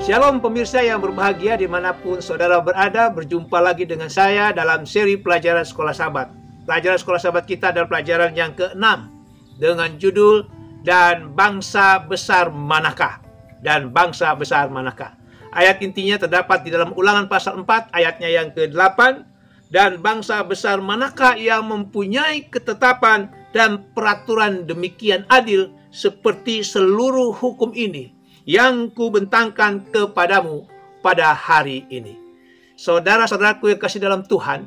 Shalom pemirsa yang berbahagia dimanapun saudara berada, berjumpa lagi dengan saya dalam seri pelajaran Sekolah Sabat. Pelajaran Sekolah Sabat kita adalah pelajaran yang ke-6 dengan judul Dan Bangsa Besar Manakah? Dan Bangsa Besar Manakah? Ayat intinya terdapat di dalam Ulangan pasal 4 ayatnya yang ke-8. Dan bangsa besar manakah yang mempunyai ketetapan dan peraturan demikian adil seperti seluruh hukum ini yang kubentangkan kepadamu pada hari ini. Saudara-saudaraku yang kasih dalam Tuhan,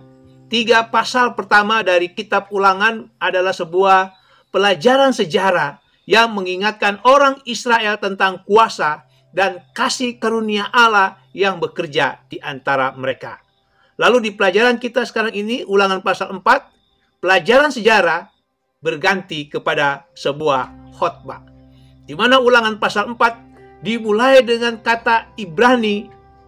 3 pasal pertama dari kitab Ulangan adalah sebuah pelajaran sejarah yang mengingatkan orang Israel tentang kuasa dan kasih karunia Allah yang bekerja di antara mereka. Lalu di pelajaran kita sekarang ini, Ulangan pasal 4, pelajaran sejarah berganti kepada sebuah khotbah. Di mana Ulangan pasal 4 dimulai dengan kata Ibrani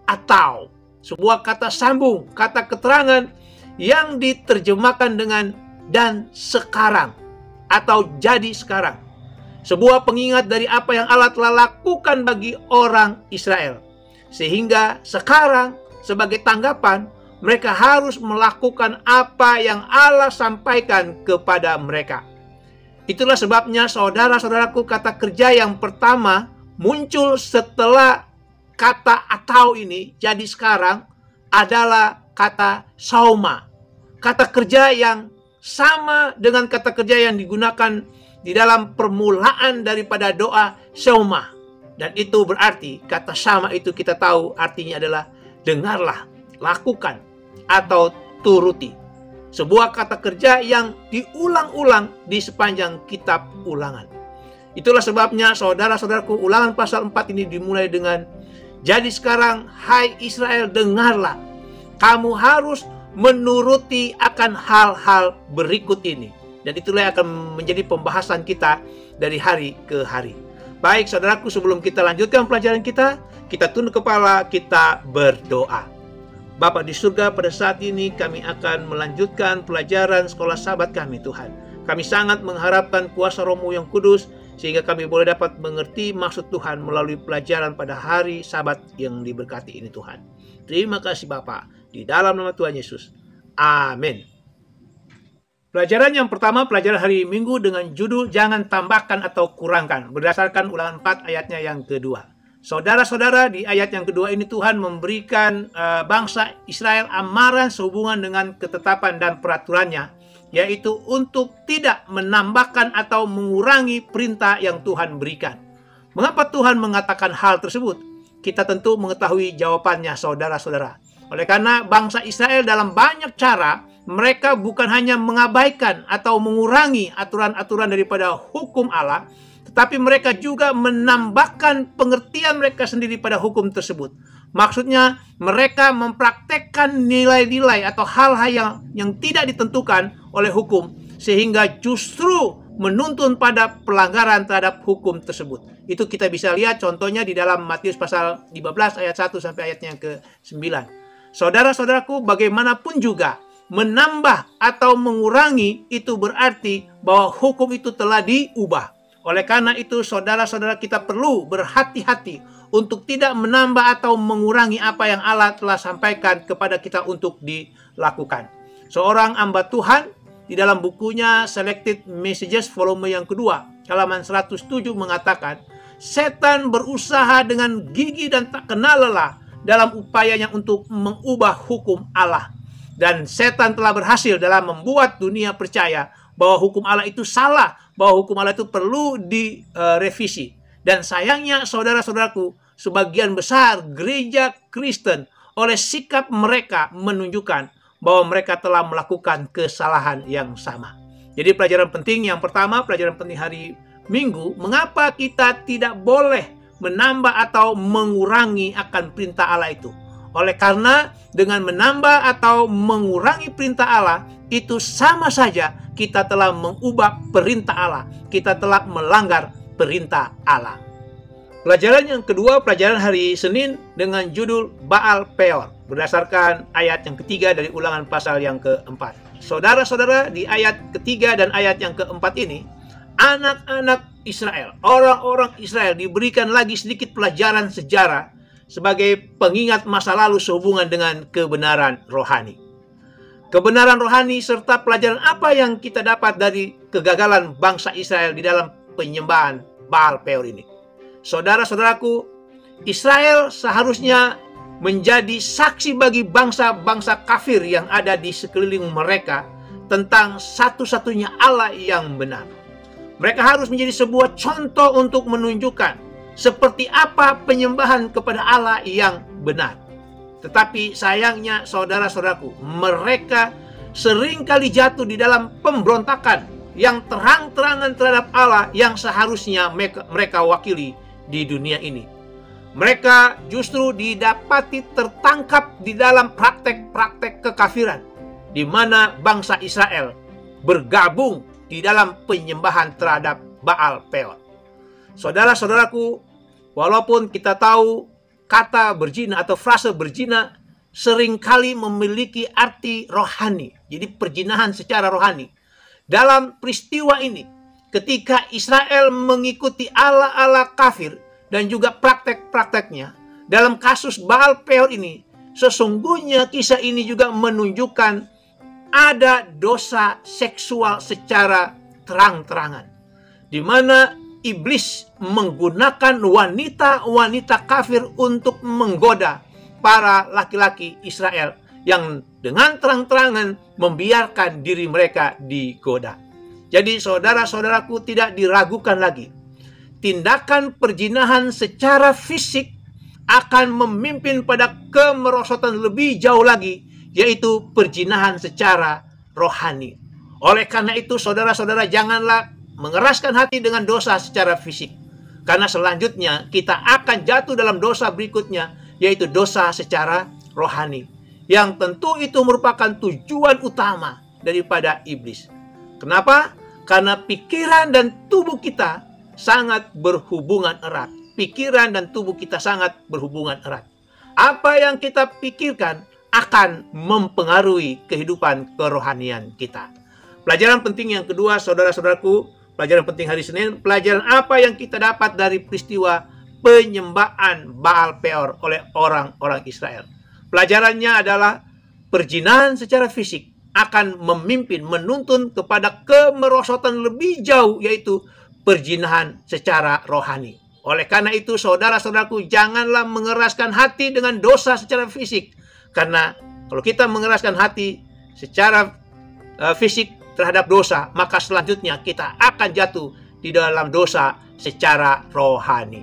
atau, sebuah kata sambung, kata keterangan yang diterjemahkan dengan dan sekarang atau jadi sekarang. Sebuah pengingat dari apa yang Allah telah lakukan bagi orang Israel. Sehingga sekarang sebagai tanggapan, mereka harus melakukan apa yang Allah sampaikan kepada mereka. Itulah sebabnya saudara-saudaraku, kata kerja yang pertama muncul setelah kata atau ini jadi sekarang adalah kata sauma. Kata kerja yang sama dengan kata kerja yang digunakan di dalam permulaan daripada doa sauma. Dan itu berarti kata sama itu kita tahu artinya adalah dengarlah, lakukan, atau turuti. Sebuah kata kerja yang diulang-ulang di sepanjang kitab Ulangan. Itulah sebabnya saudara-saudaraku, Ulangan pasal 4 ini dimulai dengan, jadi sekarang hai Israel, dengarlah, kamu harus menuruti akan hal-hal berikut ini. Dan itulah yang akan menjadi pembahasan kita dari hari ke hari. Baik saudaraku, sebelum kita lanjutkan pelajaran kita tunduk kepala, kita berdoa. Bapa di surga, pada saat ini kami akan melanjutkan pelajaran Sekolah Sabat kami, Tuhan. Kami sangat mengharapkan kuasa Roh-Mu yang kudus, sehingga kami boleh dapat mengerti maksud Tuhan melalui pelajaran pada hari Sabat yang diberkati ini, Tuhan. Terima kasih Bapa, di dalam nama Tuhan Yesus. Amin. Pelajaran yang pertama, pelajaran hari Minggu dengan judul Jangan Tambahkan atau Kurangkan, berdasarkan Ulangan 4 ayatnya yang kedua. Saudara-saudara, di ayat yang kedua ini Tuhan memberikan bangsa Israel amaran sehubungan dengan ketetapan dan peraturannya, yaitu untuk tidak menambahkan atau mengurangi perintah yang Tuhan berikan. Mengapa Tuhan mengatakan hal tersebut? Kita tentu mengetahui jawabannya, saudara-saudara. Oleh karena bangsa Israel dalam banyak cara, mereka bukan hanya mengabaikan atau mengurangi aturan-aturan daripada hukum Allah, tetapi mereka juga menambahkan pengertian mereka sendiri pada hukum tersebut. Maksudnya mereka mempraktekkan nilai-nilai atau hal-hal yang tidak ditentukan oleh hukum, sehingga justru menuntun pada pelanggaran terhadap hukum tersebut. Itu kita bisa lihat contohnya di dalam Matius pasal 15 ayat 1 sampai ayatnya ke-9. Saudara-saudaraku, bagaimanapun juga menambah atau mengurangi itu berarti bahwa hukum itu telah diubah. Oleh karena itu, saudara-saudara, kita perlu berhati-hati untuk tidak menambah atau mengurangi apa yang Allah telah sampaikan kepada kita untuk dilakukan. Seorang hamba Tuhan di dalam bukunya Selected Messages volume yang kedua, halaman 107 mengatakan, setan berusaha dengan gigi dan tak kenal lelah dalam upayanya untuk mengubah hukum Allah. Dan setan telah berhasil dalam membuat dunia percaya bahwa hukum Allah itu salah, bahwa hukum Allah itu perlu direvisi. Dan sayangnya saudara-saudaraku, sebagian besar gereja Kristen oleh sikap mereka menunjukkan bahwa mereka telah melakukan kesalahan yang sama. Jadi pelajaran penting yang pertama, pelajaran penting hari Minggu, mengapa kita tidak boleh menambah atau mengurangi akan perintah Allah itu. Oleh karena dengan menambah atau mengurangi perintah Allah, itu sama saja kita telah mengubah perintah Allah. Kita telah melanggar perintah Allah. Pelajaran yang kedua, pelajaran hari Senin dengan judul Baal Peor, berdasarkan ayat yang ketiga dari Ulangan pasal yang keempat. Saudara-saudara, di ayat ketiga dan ayat yang keempat ini, anak-anak Israel, orang-orang Israel diberikan lagi sedikit pelajaran sejarah sebagai pengingat masa lalu sehubungan dengan kebenaran rohani. Kebenaran rohani serta pelajaran apa yang kita dapat dari kegagalan bangsa Israel di dalam penyembahan Baal Peor ini. Saudara-saudaraku, Israel seharusnya menjadi saksi bagi bangsa-bangsa kafir yang ada di sekeliling mereka tentang satu-satunya Allah yang benar. Mereka harus menjadi sebuah contoh untuk menunjukkan seperti apa penyembahan kepada Allah yang benar. Tetapi sayangnya saudara-saudaraku, mereka seringkali jatuh di dalam pemberontakan yang terang-terangan terhadap Allah yang seharusnya mereka wakili di dunia ini. Mereka justru didapati tertangkap di dalam praktek-praktek kekafiran, di mana bangsa Israel bergabung di dalam penyembahan terhadap Baal Peor. Saudara-saudaraku, walaupun kita tahu kata berzina atau frase berzina seringkali memiliki arti rohani, jadi perzinahan secara rohani. Dalam peristiwa ini, ketika Israel mengikuti Allah-Allah kafir dan juga praktek-prakteknya, dalam kasus Baal Peor ini, sesungguhnya kisah ini juga menunjukkan ada dosa seksual secara terang-terangan, di mana iblis menggunakan wanita-wanita kafir untuk menggoda para laki-laki Israel yang dengan terang-terangan membiarkan diri mereka digoda. Jadi saudara-saudaraku, tidak diragukan lagi, tindakan perzinahan secara fisik akan memimpin pada kemerosotan lebih jauh lagi, yaitu perzinahan secara rohani. Oleh karena itu, saudara-saudara, janganlah mengeraskan hati dengan dosa secara fisik, karena selanjutnya kita akan jatuh dalam dosa berikutnya, yaitu dosa secara rohani, yang tentu itu merupakan tujuan utama daripada iblis. Kenapa? Karena pikiran dan tubuh kita sangat berhubungan erat. Pikiran dan tubuh kita sangat berhubungan erat. Apa yang kita pikirkan akan mempengaruhi kehidupan kerohanian kita. Pelajaran penting yang kedua, saudara-saudaraku, pelajaran penting hari Senin, pelajaran apa yang kita dapat dari peristiwa penyembahan Baal Peor oleh orang-orang Israel. Pelajarannya adalah perzinahan secara fisik akan menuntun kepada kemerosotan lebih jauh, yaitu perzinahan secara rohani. Oleh karena itu, saudara-saudaraku, janganlah mengeraskan hati dengan dosa secara fisik. Karena kalau kita mengeraskan hati secara fisik terhadap dosa, maka selanjutnya kita akan jatuh di dalam dosa secara rohani.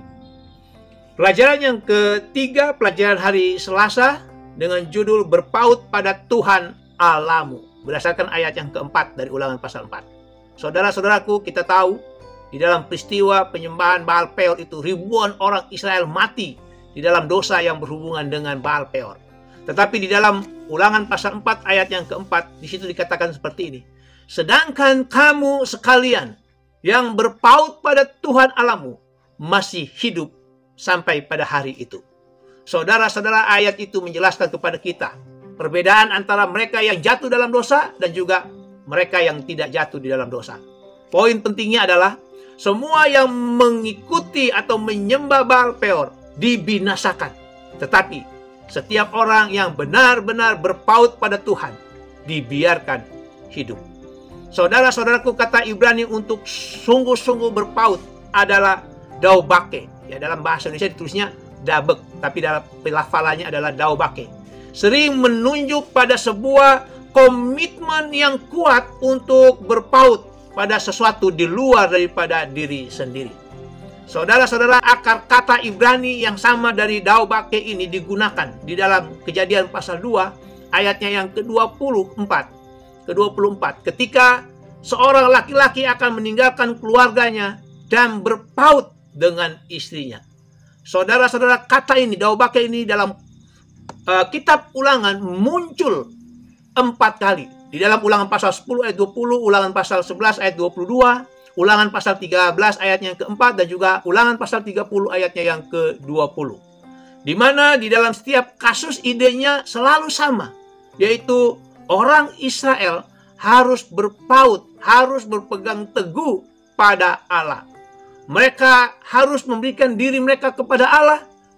Pelajaran yang ketiga, pelajaran hari Selasa dengan judul berpaut pada Tuhan Allahmu, berdasarkan ayat yang keempat dari Ulangan pasal 4. Saudara-saudaraku, kita tahu di dalam peristiwa penyembahan Baal Peor itu ribuan orang Israel mati di dalam dosa yang berhubungan dengan Baal Peor. Tetapi di dalam Ulangan pasal 4 ayat yang keempat, di situ dikatakan seperti ini. Sedangkan kamu sekalian yang berpaut pada Tuhan Allahmu masih hidup sampai pada hari itu. Saudara-saudara, ayat itu menjelaskan kepada kita perbedaan antara mereka yang jatuh dalam dosa dan juga mereka yang tidak jatuh di dalam dosa. Poin pentingnya adalah semua yang mengikuti atau menyembah Baal Peor dibinasakan. Tetapi setiap orang yang benar-benar berpaut pada Tuhan dibiarkan hidup. Saudara-saudaraku, kata Ibrani untuk sungguh-sungguh berpaut adalah daubake. Ya, dalam bahasa Indonesia ditulisnya dabek, tapi dalam pelafalannya adalah daubake. Sering menunjuk pada sebuah komitmen yang kuat untuk berpaut pada sesuatu di luar daripada diri sendiri. Saudara-saudara, akar kata Ibrani yang sama dari daubake ini digunakan di dalam Kejadian pasal 2 ayatnya yang ke-24. Ketika seorang laki-laki akan meninggalkan keluarganya dan berpaut dengan istrinya. Saudara-saudara, kata ini, daubake ini dalam kitab Ulangan muncul 4 kali. Di dalam Ulangan pasal 10 ayat 20, Ulangan pasal 11 ayat 22, Ulangan pasal 13 ayatnya yang keempat, dan juga Ulangan pasal 30 ayatnya yang ke-20. Di mana di dalam setiap kasus idenya selalu sama, yaitu orang Israel harus berpaut, harus berpegang teguh pada Allah. Mereka harus memberikan diri mereka kepada Allah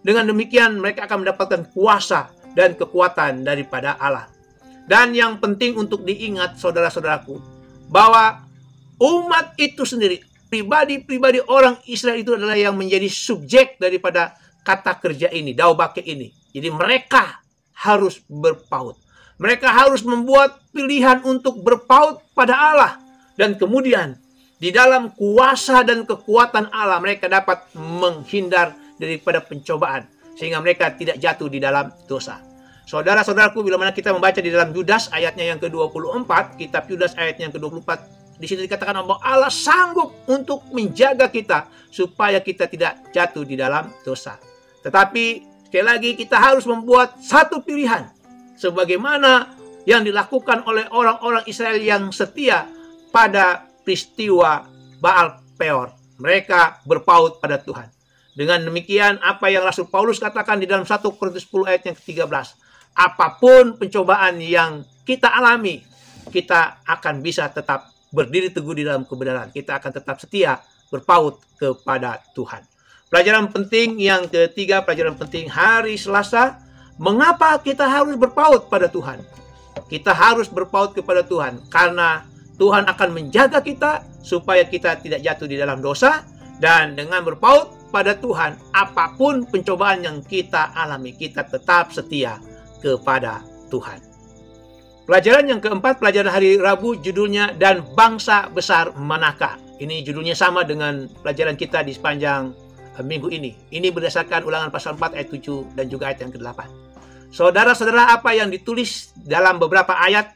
dengan demikian mereka akan mendapatkan kuasa dan kekuatan daripada Allah. Dan yang penting untuk diingat saudara-saudaraku, bahwa umat itu sendiri, pribadi-pribadi orang Israel itu adalah yang menjadi subjek daripada kata kerja ini, daubake ini. Jadi mereka harus berpaut. Mereka harus membuat pilihan untuk berpaut pada Allah. Dan kemudian di dalam kuasa dan kekuatan Allah mereka dapat menghindar daripada pencobaan, sehingga mereka tidak jatuh di dalam dosa. Saudara-saudaraku, bila mana kita membaca di dalam Yudas ayatnya yang ke-24, kitab Yudas ayatnya yang ke-24, di situ dikatakan bahwa Allah sanggup untuk menjaga kita supaya kita tidak jatuh di dalam dosa. Tetapi sekali lagi kita harus membuat satu pilihan, sebagaimana yang dilakukan oleh orang-orang Israel yang setia pada peristiwa Baal Peor. Mereka berpaut pada Tuhan. Dengan demikian, apa yang Rasul Paulus katakan di dalam 1 Korintus 10 ayat yang ke-13, apapun pencobaan yang kita alami, kita akan bisa tetap berdiri teguh di dalam kebenaran. Kita akan tetap setia berpaut kepada Tuhan. Pelajaran penting yang ketiga, pelajaran penting hari Selasa, mengapa kita harus berpaut pada Tuhan? Kita harus berpaut kepada Tuhan karena Tuhan akan menjaga kita supaya kita tidak jatuh di dalam dosa, dan dengan berpaut pada Tuhan, apapun pencobaan yang kita alami, kita tetap setia kepada Tuhan. Pelajaran yang keempat, pelajaran hari Rabu, judulnya Dan Bangsa Besar Manakah. Ini judulnya sama dengan pelajaran kita di sepanjang minggu ini. Ini berdasarkan Ulangan pasal 4 ayat 7 dan juga ayat yang ke-8. Saudara-saudara, apa yang ditulis dalam beberapa ayat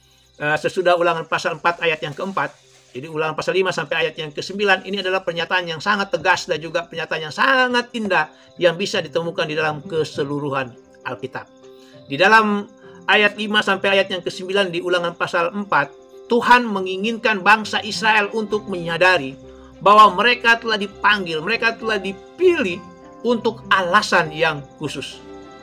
sesudah Ulangan pasal 4 ayat yang keempat, jadi Ulangan pasal 5 sampai ayat yang ke-9, ini adalah pernyataan yang sangat tegas dan juga pernyataan yang sangat indah yang bisa ditemukan di dalam keseluruhan Alkitab. Di dalam ayat 5 sampai ayat yang ke-9 di Ulangan pasal 4, Tuhan menginginkan bangsa Israel untuk menyadari bahwa mereka telah dipanggil, mereka telah dipilih untuk alasan yang khusus.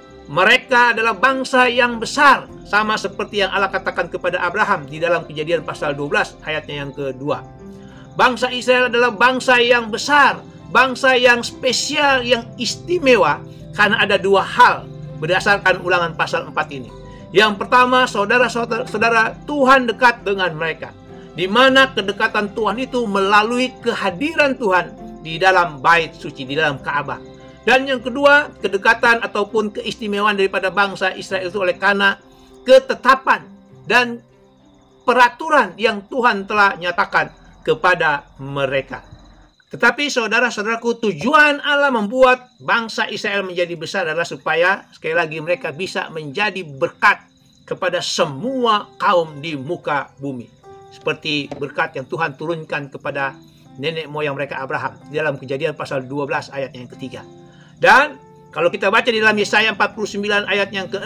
Mereka adalah bangsa yang besar, sama seperti yang Allah katakan kepada Abraham di dalam Kejadian pasal 12 ayatnya yang kedua. Bangsa Israel adalah bangsa yang besar, bangsa yang spesial, yang istimewa, karena ada dua hal berdasarkan Ulangan pasal 4 ini. Yang pertama, saudara-saudara, Tuhan dekat dengan mereka, di mana kedekatan Tuhan itu melalui kehadiran Tuhan di dalam bait suci, di dalam Ka'bah. Dan yang kedua, kedekatan ataupun keistimewaan daripada bangsa Israel itu oleh karena ketetapan dan peraturan yang Tuhan telah nyatakan kepada mereka. Tetapi saudara-saudaraku, tujuan Allah membuat bangsa Israel menjadi besar adalah supaya sekali lagi mereka bisa menjadi berkat kepada semua kaum di muka bumi. Seperti berkat yang Tuhan turunkan kepada nenek moyang mereka Abraham di dalam Kejadian pasal 12 ayat yang ketiga. Dan kalau kita baca di dalam Yesaya 49 ayat yang ke-6,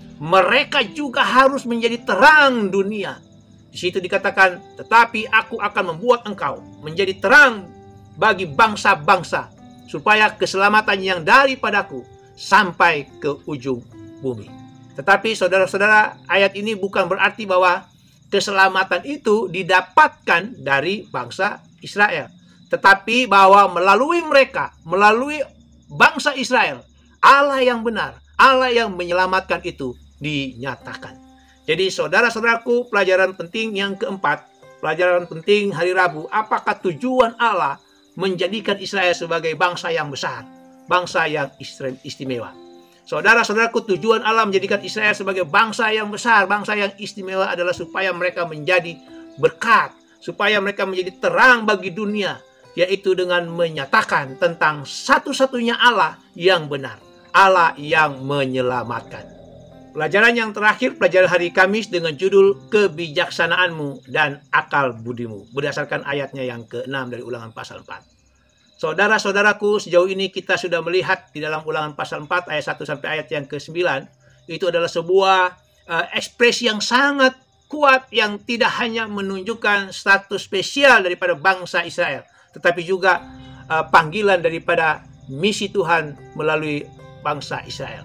mereka juga harus menjadi terang dunia. Di situ dikatakan, tetapi aku akan membuat engkau menjadi terang bagi bangsa-bangsa, supaya keselamatan yang daripadaku sampai ke ujung bumi. Tetapi saudara-saudara, ayat ini bukan berarti bahwa keselamatan itu didapatkan dari bangsa Israel, tetapi bahwa melalui mereka, melalui bangsa Israel, Allah yang benar, Allah yang menyelamatkan itu dinyatakan. Jadi saudara-saudaraku, pelajaran penting yang keempat, pelajaran penting hari Rabu, apakah tujuan Allah menjadikan Israel sebagai bangsa yang besar, bangsa yang istimewa? Saudara-saudaraku, tujuan Allah menjadikan Israel sebagai bangsa yang besar, bangsa yang istimewa adalah supaya mereka menjadi berkat, supaya mereka menjadi terang bagi dunia, yaitu dengan menyatakan tentang satu-satunya Allah yang benar, Allah yang menyelamatkan. Pelajaran yang terakhir, pelajaran hari Kamis dengan judul Kebijaksanaanmu dan Akal Budimu, berdasarkan ayatnya yang ke-6 dari Ulangan pasal 4. Saudara-saudaraku, sejauh ini kita sudah melihat di dalam Ulangan pasal 4 ayat 1 sampai ayat yang ke-9, itu adalah sebuah ekspresi yang sangat kuat yang tidak hanya menunjukkan status spesial daripada bangsa Israel, tetapi juga panggilan daripada misi Tuhan melalui bangsa Israel.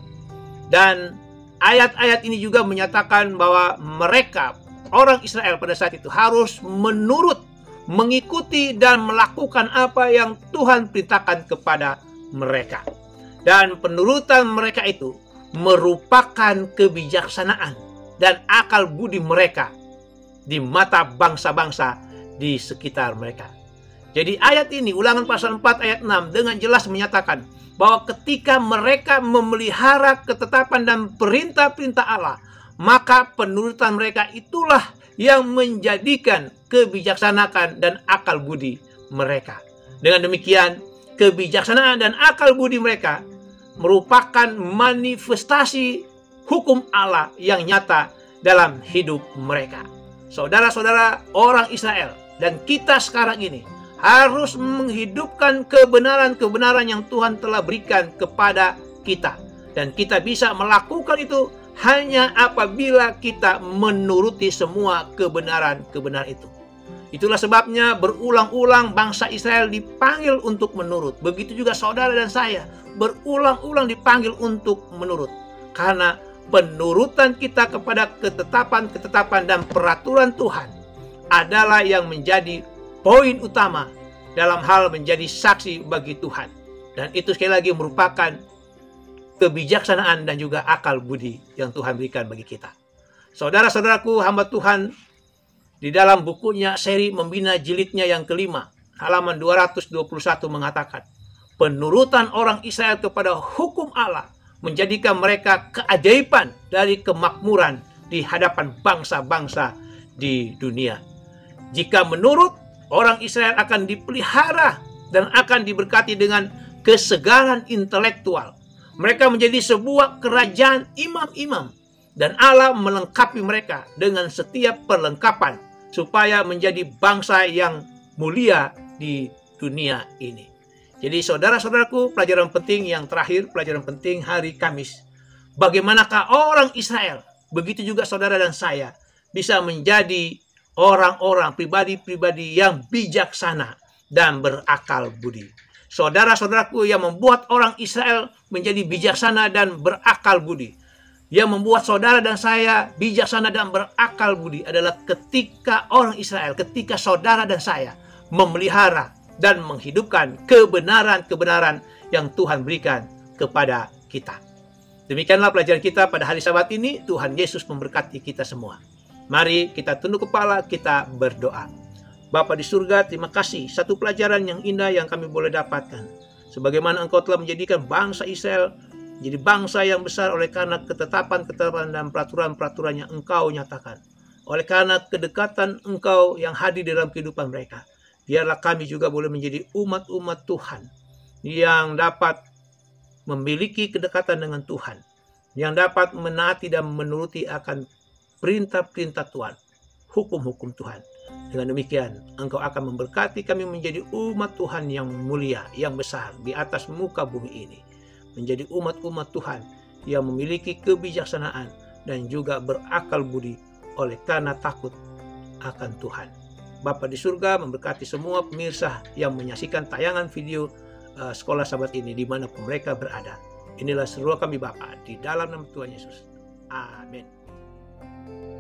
Dan ayat-ayat ini juga menyatakan bahwa mereka, orang Israel pada saat itu harus menurut, mengikuti dan melakukan apa yang Tuhan perintahkan kepada mereka. dan penurutan mereka itu merupakan kebijaksanaan dan akal budi mereka di mata bangsa-bangsa di sekitar mereka. Jadi ayat ini, Ulangan pasal 4 ayat 6 dengan jelas menyatakan bahwa ketika mereka memelihara ketetapan dan perintah-perintah Allah, maka penurutan mereka itulah yang menjadikan kebijaksanaan dan akal budi mereka. Dengan demikian, kebijaksanaan dan akal budi mereka merupakan manifestasi hukum Allah yang nyata dalam hidup mereka. Saudara-saudara orang Israel dan kita sekarang ini harus menghidupkan kebenaran-kebenaran yang Tuhan telah berikan kepada kita. Dan kita bisa melakukan itu hanya apabila kita menuruti semua kebenaran-kebenaran itu. Itulah sebabnya berulang-ulang bangsa Israel dipanggil untuk menurut. Begitu juga saudara dan saya berulang-ulang dipanggil untuk menurut. Karena penurutan kita kepada ketetapan-ketetapan dan peraturan Tuhan adalah yang menjadi poin utama dalam hal menjadi saksi bagi Tuhan. Dan itu sekali lagi merupakan kebijaksanaan dan juga akal budi yang Tuhan berikan bagi kita. Saudara-saudaraku, hamba Tuhan, di dalam bukunya seri Membina jilidnya yang kelima, halaman 221 mengatakan, penurutan orang Israel kepada hukum Allah menjadikan mereka keajaiban dari kemakmuran di hadapan bangsa-bangsa di dunia. Jika menurut, orang Israel akan dipelihara dan akan diberkati dengan kesegaran intelektual. Mereka menjadi sebuah kerajaan imam-imam, dan Allah melengkapi mereka dengan setiap perlengkapan supaya menjadi bangsa yang mulia di dunia ini. Jadi saudara-saudaraku, pelajaran penting yang terakhir, pelajaran penting hari Kamis. Bagaimanakah orang Israel, begitu juga saudara dan saya, bisa menjadi orang-orang, pribadi-pribadi yang bijaksana dan berakal budi. Saudara-saudaraku, yang membuat orang Israel menjadi bijaksana dan berakal budi, yang membuat saudara dan saya bijaksana dan berakal budi adalah ketika orang Israel, ketika saudara dan saya memelihara dan menghidupkan kebenaran-kebenaran yang Tuhan berikan kepada kita. Demikianlah pelajaran kita pada hari Sabat ini. Tuhan Yesus memberkati kita semua. Mari kita tunduk kepala, kita berdoa. Bapa di surga, terima kasih satu pelajaran yang indah yang kami boleh dapatkan. Sebagaimana Engkau telah menjadikan bangsa Israel menjadi bangsa yang besar oleh karena ketetapan-ketetapan dan peraturan-peraturan yang Engkau nyatakan. Oleh karena kedekatan Engkau yang hadir dalam kehidupan mereka. Biarlah kami juga boleh menjadi umat-umat Tuhan yang dapat memiliki kedekatan dengan Tuhan. Yang dapat menaati dan menuruti akan perintah-perintah Tuhan, hukum-hukum Tuhan. Dengan demikian, Engkau akan memberkati kami menjadi umat Tuhan yang mulia, yang besar di atas muka bumi ini. Menjadi umat-umat Tuhan yang memiliki kebijaksanaan dan juga berakal budi oleh karena takut akan Tuhan. Bapa di surga memberkati semua pemirsa yang menyaksikan tayangan video Sekolah Sabat ini dimanapun mereka berada. Inilah seruan kami Bapa, di dalam nama Tuhan Yesus. Amin.